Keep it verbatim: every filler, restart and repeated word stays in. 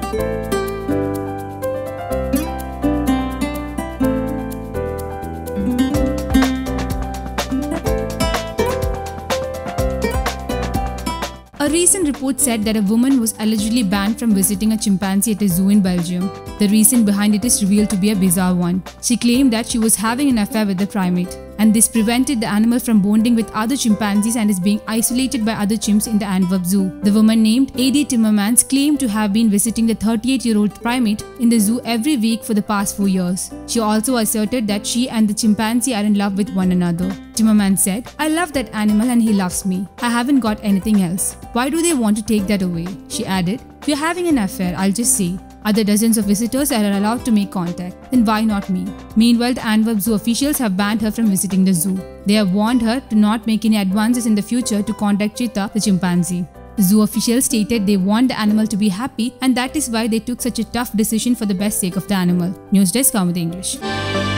A recent report said that a woman was allegedly banned from visiting a chimpanzee at a zoo in Belgium. The reason behind it is revealed to be a bizarre one. She claimed that she was having an affair with the primate, and this prevented the animal from bonding with other chimpanzees and is being isolated by other chimps in the Antwerp Zoo. The woman named Adi Timmermans claimed to have been visiting the thirty-eight-year-old primate in the zoo every week for the past four years. She also asserted that she and the chimpanzee are in love with one another. Timmermans said, "I love that animal and he loves me. I haven't got anything else. Why do they want to take that away?" She added, "We're having an affair, I'll just say. Other dozens of visitors are allowed to make contact, then why not me?" Meanwhile, the Antwerp Zoo officials have banned her from visiting the zoo. They have warned her to not make any advances in the future to contact Cheetah, the chimpanzee. The zoo officials stated they want the animal to be happy, and that is why they took such a tough decision for the best sake of the animal. News Desk, Comedy English.